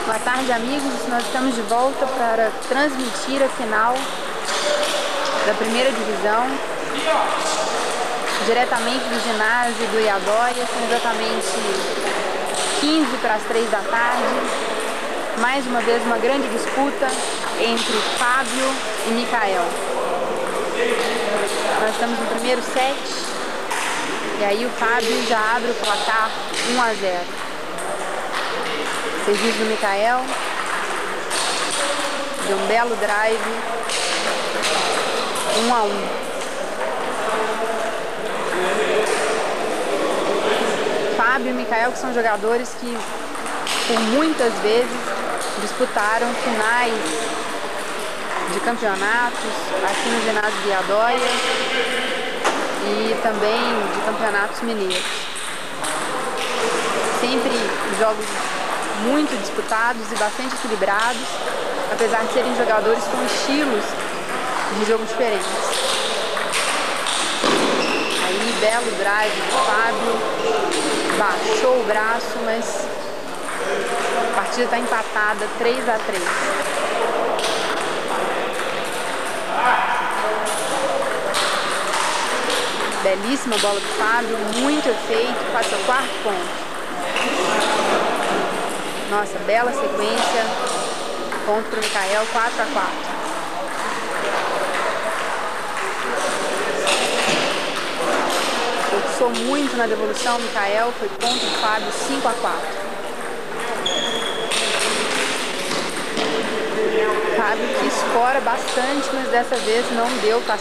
Boa tarde, amigos. Nós estamos de volta para transmitir a final da primeira divisão, diretamente do ginásio do Iadóia. São exatamente 15 para as 3 da tarde. Mais uma vez uma grande disputa entre Fábio e Micael. Nós estamos no primeiro set e aí o Fábio já abre o placar 1-0. Serviço do Micael, deu um belo drive, 1-1. Fábio e Micael, que são jogadores que por muitas vezes disputaram finais de campeonatos aqui no ginásio de Iadóia e também de campeonatos mineiros. Sempre jogos muito disputados e bastante equilibrados, apesar de serem jogadores com estilos de jogo diferentes. Aí, belo drive do Fábio, baixou o braço, mas a partida está empatada, 3-3. Belíssima bola do Fábio, muito efeito, faz seu quarto ponto. Nossa, bela sequência, ponto para o Micael, 4-4. Forçou muito na devolução, Micael, foi ponto do Fábio, 5-4. Fábio que escora bastante, mas dessa vez não deu, tá 5-5.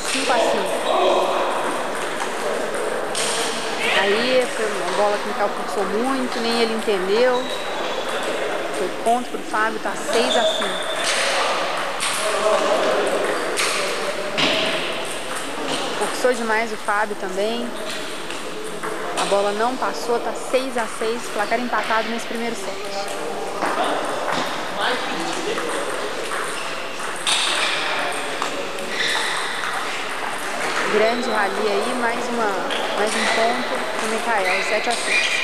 Aí foi uma bola que o Micael forçou muito, nem ele entendeu. Foi ponto pro Fábio, tá 6-5. Forçou demais o Fábio também. A bola não passou, tá 6-6, placar empatado nesse primeiro set. Grande rally aí, mais um ponto pro Micael, 7-6.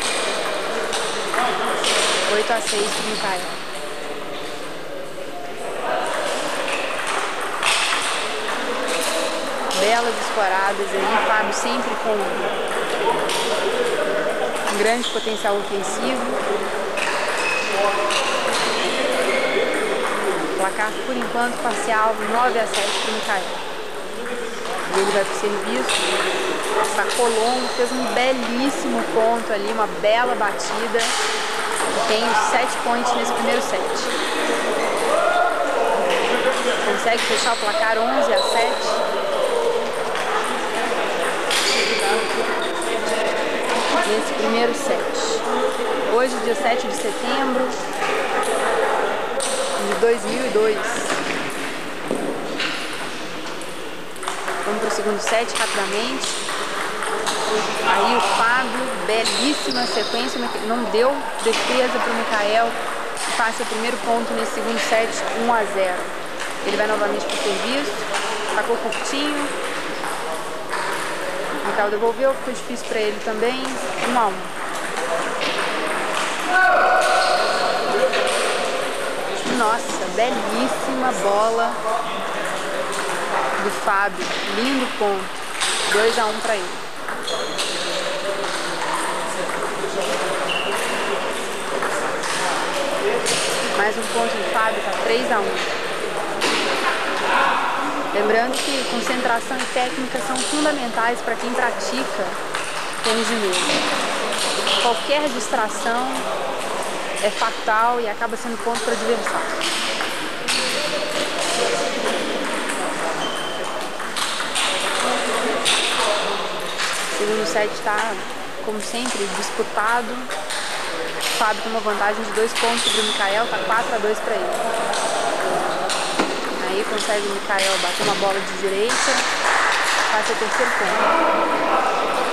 8-6 pro Micael. Belas escoradas aí, Fábio sempre com um grande potencial ofensivo. Placar por enquanto parcial 9-7 pro Micael. Ele vai pro serviço, sacou longo, fez um belíssimo ponto ali, uma bela batida. Tem os 7 pontos nesse primeiro set. Consegue fechar o placar 11-7. Nesse primeiro set. Hoje, dia 7 de setembro de 2002. Vamos para o segundo set rapidamente. Aí o Fábio, belíssima sequência, não deu defesa para o Micael, que passa o primeiro ponto nesse segundo set, 1-0. Ele vai novamente para o serviço, tacou curtinho, o Micael devolveu, ficou difícil para ele também, 1-1. Nossa, belíssima bola do Fábio, lindo ponto, 2-1 para ele. Mais um ponto do Fábio, tá 3-1. Lembrando que concentração e técnica são fundamentais para quem pratica tênis de mesa. Qualquer distração é fatal e acaba sendo ponto para o adversário. O segundo set está, como sempre, disputado. O Fábio tem uma vantagem de 2 pontos sobre o Micael, tá 4-2 para ele. Aí consegue o Micael bater uma bola de direita, passa o terceiro ponto.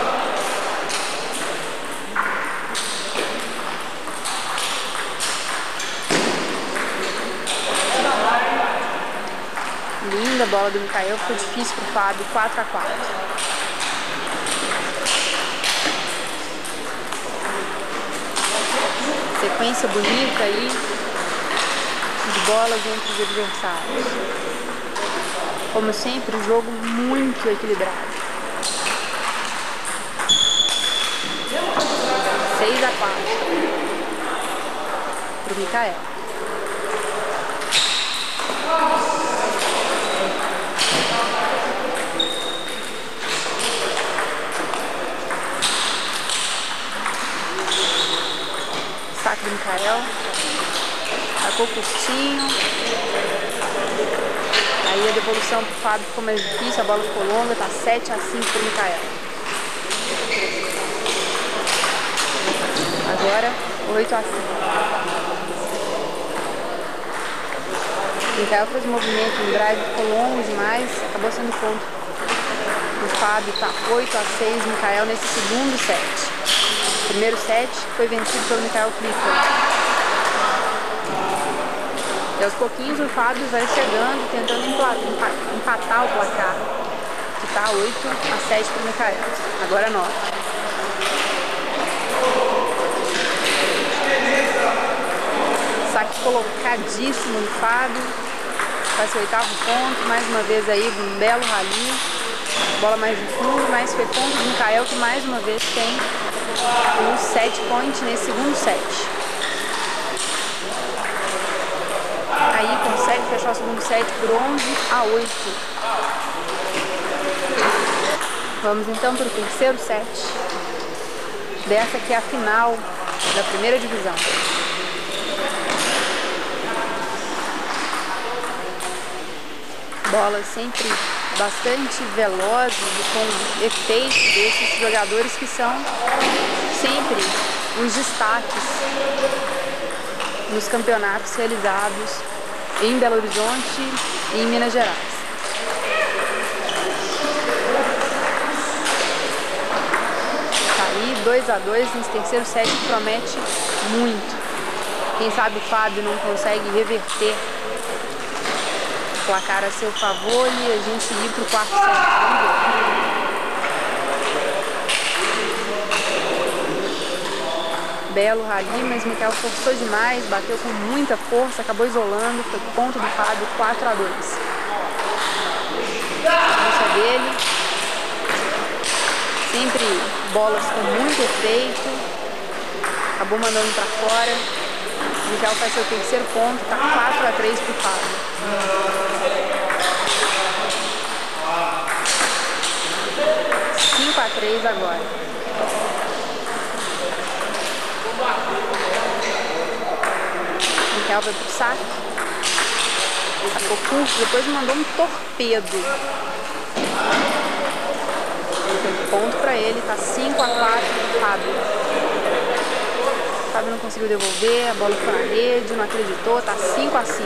Linda bola do Micael, ficou difícil pro Fábio, 4-4. Sequência bonita aí, de bolas entre os adversários. Como sempre, um jogo muito equilibrado. 6-4 para o Mikael. Saque do Mikael. Tacou curtinho. Aí a devolução pro Fábio ficou mais difícil, a bola ficou longa, tá 7-5 pro Mikael. Agora 8-5. O Mikael fez um movimento, um drive ficou longo demais, acabou sendo ponto. O Fábio tá 8-6, Mikael nesse segundo set. O primeiro set foi vencido pelo Mikael Clifford. E aos pouquinhos o Fábio vai chegando, tentando empatar o placar, que está 8-7 para o Mikael. Agora 9. Saque colocadíssimo do Fábio. Faz seu 8º ponto. Mais uma vez aí, um belo rally. Bola mais de fundo, mas foi ponto do Mikael, que mais uma vez tem um set point nesse segundo set. Aí consegue fechar o segundo set por 11-8. Vamos então para o terceiro set. Dessa que é a final da primeira divisão. Bolas sempre bastante velozes e com efeito desses jogadores que são sempre os destaques nos campeonatos realizados em Belo Horizonte e em Minas Gerais. Tá aí 2-2 nesse terceiro set, que promete muito. Quem sabe o Fábio não consegue reverter o placar a seu favor e a gente ir para o quarto set. Vamos ver. Belo rally, mas Mikael forçou demais, bateu com muita força, acabou isolando, foi ponto do Fábio, 4-2. A dele, sempre bolas com muito efeito, acabou mandando para fora. Mikael faz seu terceiro ponto, tá 4-3 pro Fábio. Agora. Mikael vai pro saque. Sacou curto, depois mandou um torpedo. Foi ponto pra ele, tá 5-4 pro Fábio. O Fábio não conseguiu devolver, a bola foi na rede, não acreditou, tá 5-5.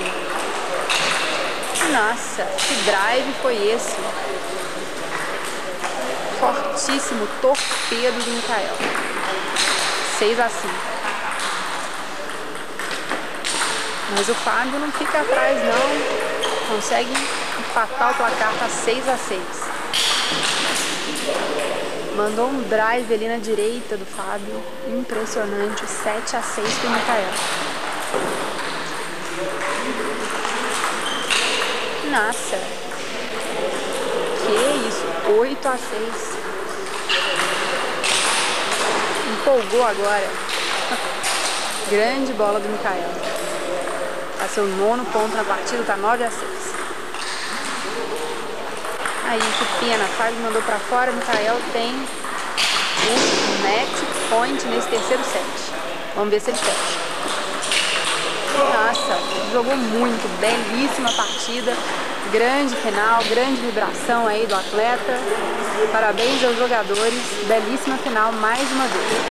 Nossa, que drive foi esse? Fortíssimo torpedo do Mikael. 6-5. Mas o Fábio não fica atrás não. Consegue empatar o placar, tá 6-6. Mandou um drive ali na direita do Fábio. Impressionante. 7-6 pro Mikael. Nossa. Que isso? 8-6. Empolgou agora. Grande bola do Mikael. Tá seu 9º ponto na partida, tá 9-6. Aí, que pena. Fábio mandou pra fora. Mikael tem o match point nesse terceiro set. Vamos ver se ele fecha. Nossa, jogou muito. Belíssima partida. Grande final, grande vibração aí do atleta. Parabéns aos jogadores. Belíssima final mais uma vez.